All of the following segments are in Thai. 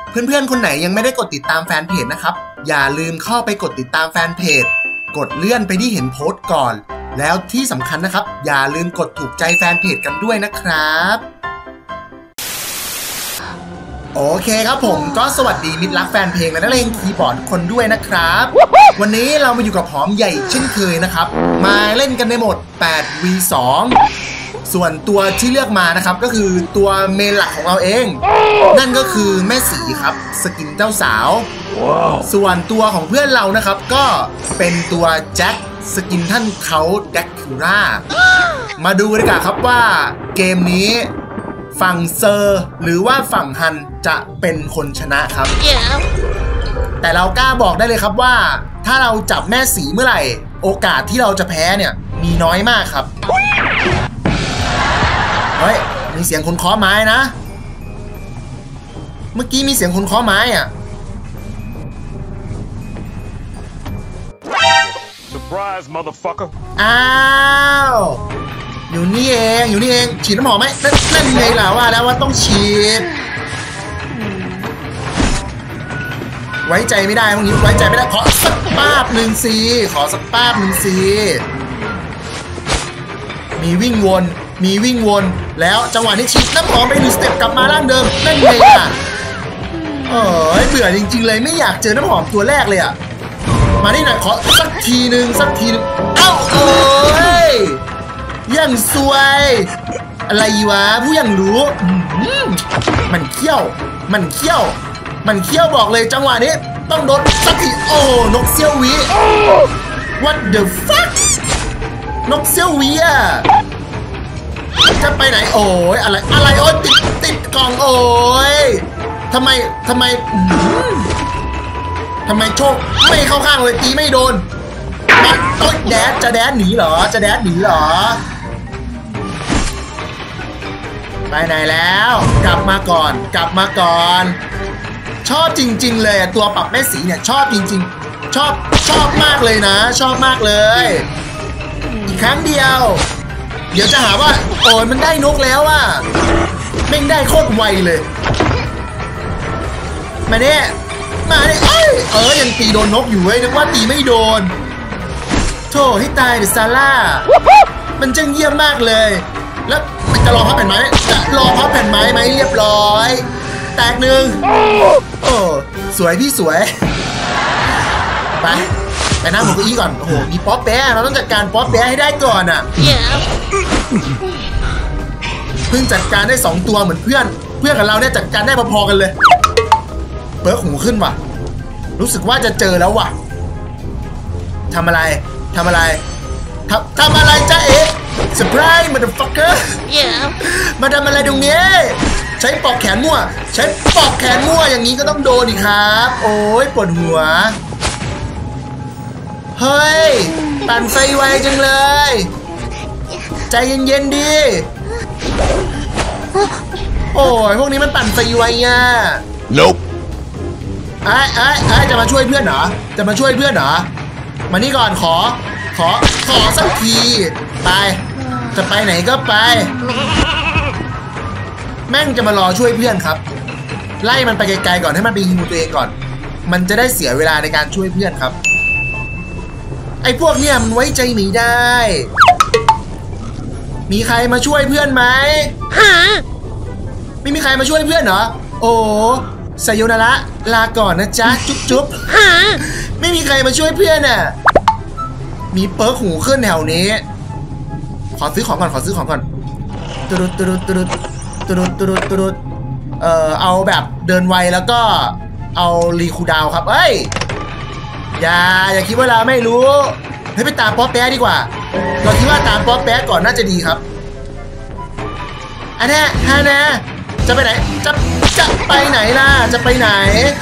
เพื่อนๆคนไหนยังไม่ได้กดติดตามแฟนเพจนะครับอย่าลืมเข้าไปกดติดตามแฟนเพจกดเลื่อนไปที่เห็นโพสต์ก่อนแล้วที่สำคัญนะครับอย่าลืมกดถูกใจแฟนเพจกันด้วยนะครับโอเคครับผมก็สวัสดีมิตรรักแฟนเพลงและนักเลงคีย์บอร์ดคนด้วยนะครับวันนี้เรามาอยู่กับหอมใหญ่เช่นเคยนะครับมาเล่นกันในโหมด 8v2 ส่วนตัวที่เลือกมานะครับก็คือตัวเมนหลักของเราเองนั่นก็คือแม่สีครับสกินเจ้าสาว ส่วนตัวของเพื่อนเรานะครับก็เป็นตัวแจ็คสกินท่านเขาแดกคิร่ามาดูกันดีกว่าครับว่าเกมนี้ฝั่งเซอร์หรือว่าฝั่งฮันจะเป็นคนชนะครับ แต่เรากล้าบอกได้เลยครับว่าถ้าเราจับแม่สีเมื่อไหร่โอกาสที่เราจะแพ้เนี่ยมีน้อยมากครับเฮ้ยมีเสียงคนเคาะไม้นะเมื่อกี้มีเสียงคนเคาะไม้อ่ะ Surprise, motherfucker อ้าวอยู่นี่เองฉีดน้ำหอมไหมนั่นไงล่ะว่าแล้วว่าต้องฉีดไว้ใจไม่ได้พวกนี้ไว้ใจไม่ได้ขอสักป้าบหนึ่งสิมีวิ่งวนแล้วจังหวะนี้ฉีดน้ำหอมไป1 สเต็ปกลับมาร่างเดิมนั่นไงล่ะเบื่อจริงๆเลยไม่อยากเจอน้ำหอมตัวแรกเลยอ่ะมาที่ไหนขอสักทีหนึ่งเอ้ายังสวยอะไรวะผู้ยังรู้มันเขี้ยวบอกเลยจังหวะนี้ต้องโดนสักทีโอ้นกเซี่ยววิ What the fuck นกเซี่ยววิอ่ะจะไปไหนโอ้ยอะไรโอ้ยติดกล่องโอ้ยทำไมโชคไม่เข้าข้างเลยตีไม่โดนมันโอ๊ยจะแดดหนีเหรอไปไหนแล้วกลับมาก่อนชอบจริงๆเลยตัวปรับแม่สีเนี่ยชอบจริงๆชอบมากเลยนะชอบมากเลยอีกครั้งเดียวเดี๋ยวจะหาว่าโอ้ยมันได้นกแล้วอ่ะแม่งได้โคตรไวเลยมาเนี่ยยังตีโดนนกอยู่เว้ยนึกว่าตีไม่โดนโธ่ให้ตายเดอะซาร่ามันจังเยี่ยมมากเลยแล้วมันจะรอพับแผ่นไม้ไหมเรียบร้อยแตกหนึ่งโอ้สวยพี่สวยไปนั่งบนเก้าอี้ก่อนโอ้โหมีป๊อปแป๊ะเราต้องจัดการป๊อปแป๊ะให้ได้ก่อนอ่ะเพิ่งจัดการได้2 ตัวเหมือนเพื่อนกับเราเนี่ยจัดการได้พอๆกันเลยเปิดหูขึ้นว่ะรู้สึกว่าจะเจอแล้วว่ะทำอะไรจ๊ะเอ๊ะเซอร์ไพรส์มาเดอะฟัคเกอร์มาทำอะไรตรงนี้ใช้ปอกแขนมั่วอย่างนี้ก็ต้องโดนอีกครับโอ้ยปวดหัวเฮ้ยปั่นไฟไวจังเลยใจเย็นๆดิโอ้ยพวกนี้มันปั่นไฟไวอ่ะ Nope จะมาช่วยเพื่อนเหรอมานี่ก่อนขอสักทีไปจะไปไหนก็ไปแม่งจะมารอช่วยเพื่อนครับไล่มันไปไกลๆก่อนให้มันไปยิงตัวเองก่อนมันจะได้เสียเวลาในการช่วยเพื่อนครับไอ้พวกเนี่ยมันไว้ใจไม่ได้มีใครมาช่วยเพื่อนไหมไม่มีใครมาช่วยเพื่อนเหรอโอ้ไซโยนาระลาก่อนนะจ๊ะจุ๊บไม่มีใครมาช่วยเพื่อนอ่ะมีเปิร์กหูขึ้นแถวนี้ขอซื้อของก่อนตุดเอาแบบเดินไวแล้วก็เอารีคูดาวครับอย่าคิดว่าเราไม่รู้ให้ไปตามป๊อปแป๊ะดีกว่าเราคิดว่าตามป๊อปแป๊ะก่อนน่าจะดีครับอันนี้ฮะนะจะไปไหนจะไปไหนล่ะจะไปไหน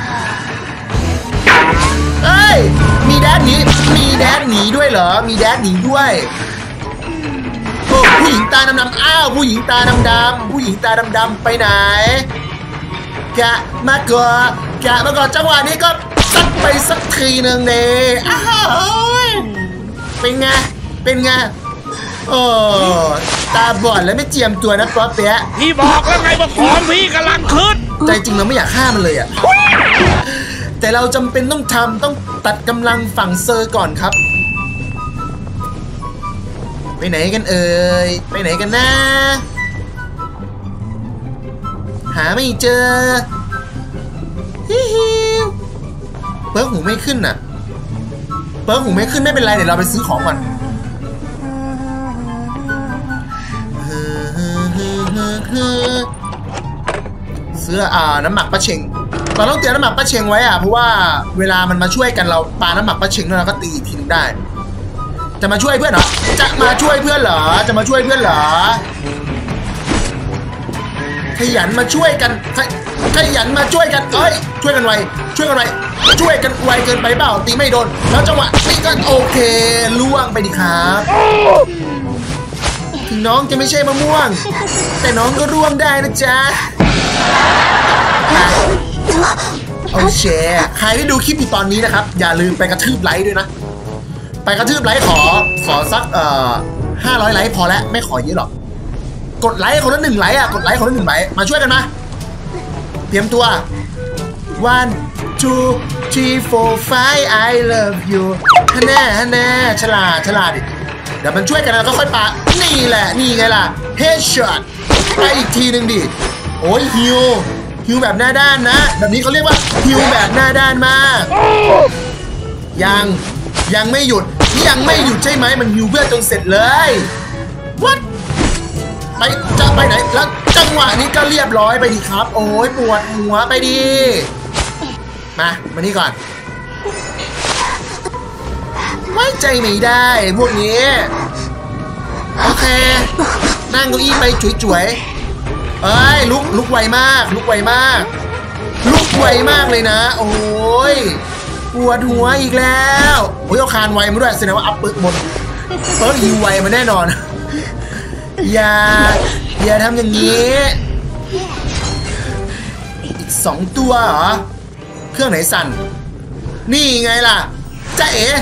มีแดดหนีด้วยเหรอมีแดดหนีด้วยโอ้ผู้หญิงตาดำผู้หญิงตาดำไปไหนแกะมาก่อนจังหวะนี้ก็ซัดไปสักทีหนึ่งเลยเป็นไงโอ้ตาบอดแล้วไม่เจียมตัวนะป๊อปแป๊ะพี่บอกแล้วไงว่าของพี่กำลังขึ้นใจจริงเราไม่อยากฆ่ามันเลยอะแต่เราจำเป็นต้องตัดกำลังฝั่งเซอร์ก่อนครับไปไหนกันเอ่ยไปไหนกันนะหาไม่เจอฮิเปิร์กหูไม่ขึ้นน่ะเปิร์กหูไม่ขึ้นไม่เป็นไรเดี๋ยวเราไปซื้อของก่อนเสื้อน้ำหมักป้าเชงเราต้องเตรียมน้ำหมักป้าเชงไว้เพราะว่าเวลามันมาช่วยกันเราปาน้ำหมักป้าเชงแล้วเราก็ตีทิ้งได้จะมาช่วยเพื่อนเหรอจะมาช่วยเพื่อนเหรอจะมาช่วยเพื่อนเหรอขยันมาช่วยกันขยันมาช่วยกันเอ้ยช่วยกันไวช่วยกันไวช่วยกันไวเกินไปเปล่าตีไม่โดนแล้วจังหวะนี่ก็โอเคล่วงไปดิครับถึงน้องจะไม่ใช่มะม่วงแต่น้องก็ร่วงได้นะจ๊ะโอเคใครที่ดูคลิปอยู่ตอนนี้นะครับอย่าลืมไปกระทืบไลค์ด้วยนะไปกระทืบไลค์ขอสัก500ไลค์พอแล้วไม่ขอเยอะหรอกกดไลค์คนละ1ไลค์กดไลค์คนละ1ไลค์มาช่วยกันมาเตรียมตัว 1 2 3 4 5 I love you ฮันแน่ฉลาดดิเดี๋ยวมันช่วยกันแล้วก็ค่อยปานี่แหละนี่ไงล่ะ headshot ไปอีกทีหนึ่งดิโอ้ยฮิวแบบหน้าด้านนะแบบนี้เขาเรียกว่าฮิวแบบหน้าด้านมากยังไม่หยุดใช่ไหมมันฮิวเพื่อจนเสร็จเลย What จะไปไหนแล้วจังหวะนี้ก็เรียบร้อยไปดีครับโอ้ยปวดหัวไปดีมานี่ก่อนไว้ใจไม่ได้พวกนี้โอเคนั่งเก้าอี้ไปจุ๋ยๆเอ้ยลุกไวมากเลยนะโอ้ยปวดหัวอีกแล้วโอ้ยเอาคานไวมาด้วยแสดงว่าอัพปึ๊กหมดฮิวไวมาแน่นอนอย่าทำอย่างนี้อีก2ตัวเหรอเครื่องไหนสั่นนี่ไงล่ะจ๊ะเอ๋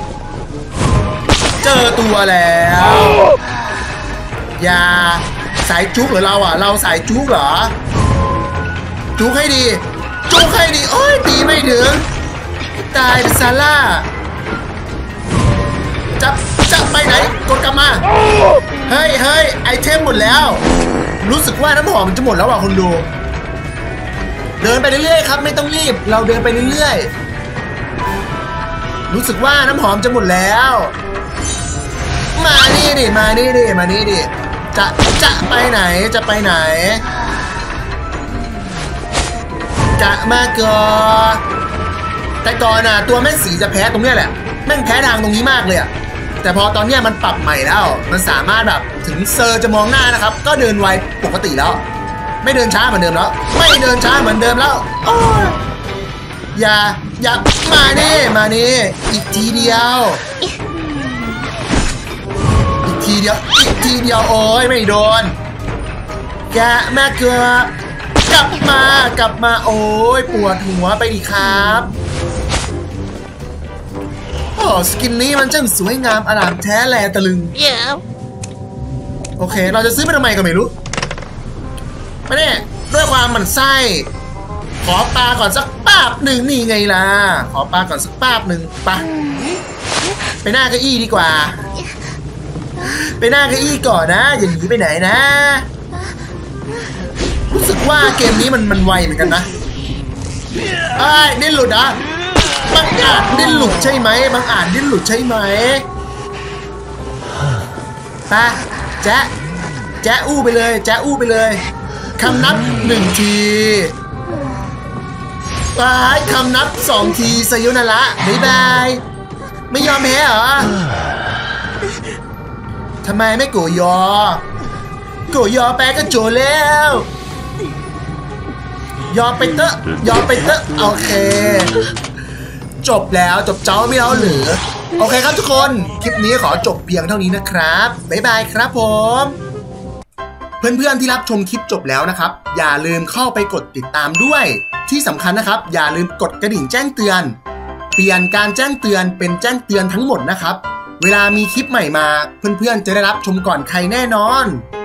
เจอตัวแล้วอย่าสายจุกเหรอเราสายจุกเหรอจุกให้ดีโอ้ยตีไม่ถึงตายซาร่าจะไปไหนกดกลับมาเฮ้ยไอเทมหมดแล้วรู้สึกว่าน้ำหอมมันจะหมดแล้วคนดูเดินไปเรื่อยๆครับไม่ต้องรีบเราเดินไปเรื่อยๆรู้สึกว่าน้ำหอมจะหมดแล้วมานี่ดิจะไปไหนจะมาก่อนแต่ก่อนตัวแม่สีจะแพ้ตรงนี้แหละแม่งแพ้ทางตรงนี้มากเลยแต่พอตอนนี้มันปรับใหม่แล้วมันสามารถแบบถึงเซอร์จะมองหน้านะครับก็เดินไวปกติแล้วไม่เดินช้าเหมือนเดิมแล้วอย่ามานี่อีกทีเดียวโอ้ยไม่โดนแกแม่เกลือกลับมาโอ้ยปวดหัวไปดิครับโอ้สกินนี้มันช่างสวยงามอลามแท้แลตะลึงโอเคเราจะซื้อไปทำไมก็ไม่รู้ไม่แน่ด้วยความหมั่นไส้ขอปลาก่อนสักป้าบหนึ่งนี่ไงล่ะขอปลาก่อนสักป้าบหนึ่งไปหน้าเก้าอี้ดีกว่าไปหน้าเก้าอี้ก่อนนะอย่าหนีไปไหนนะรู้สึกว่าเกมนี้มันไวเหมือนกันนะดิ้นหลุดบังอาจดิ้นหลุดใช่ไหมแจ๊อู้ไปเลยคำนับ1ทีคำนับ2ทีสยุนาระบ๊ายบายไม่ยอมแพ้เหรอทำไมไม่โกยอแปลก็โจแล้วยอมไปเตอะโอเคจบแล้วจบเจ้าไม่เอาหรือโอเคครับทุกคนคลิปนี้ขอจบเพียงเท่านี้นะครับบ๊ายบายครับผมเพื่อนๆที่รับชมคลิปจบแล้วนะครับอย่าลืมเข้าไปกดติดตามด้วยที่สำคัญนะครับอย่าลืมกดกระดิ่งแจ้งเตือนเปลี่ยนการแจ้งเตือนเป็นแจ้งเตือนทั้งหมดนะครับเวลามีคลิปใหม่มาเพื่อนๆจะได้รับชมก่อนใครแน่นอน